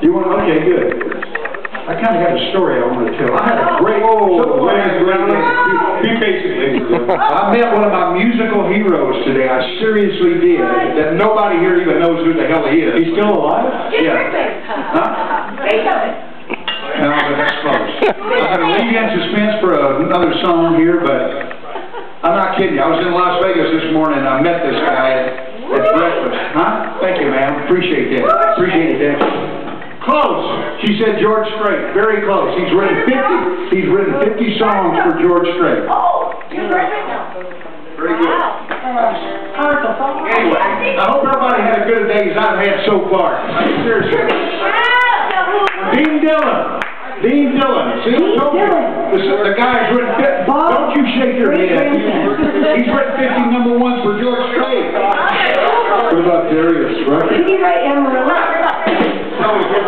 You want? Okay, good. I kind of got a story I want to tell. I had a great. Be patient, ladies and gentlemen. I met one of my musical heroes today. I seriously did. That nobody here even knows who the hell he is. He's still alive? Yeah. Huh? No, but that's close. I'm going to leave you in suspense for another song here, but I'm not kidding you. I was in Las Vegas this morning and I met this guy at breakfast. Huh? Thank you, ma'am. Appreciate that. Appreciate that. Close. She said George Strait. Very close. He's written 50 songs for George Strait. Oh, you're right now. Very good. Anyway, I hope everybody had as good a day as I've had so far. Seriously. Dean Dillon. Dean Dillon. See, the guy's written 50. Don't you shake your head. He's written 50 #1s for George Strait. What about Darius, right? Did he write Amarillo?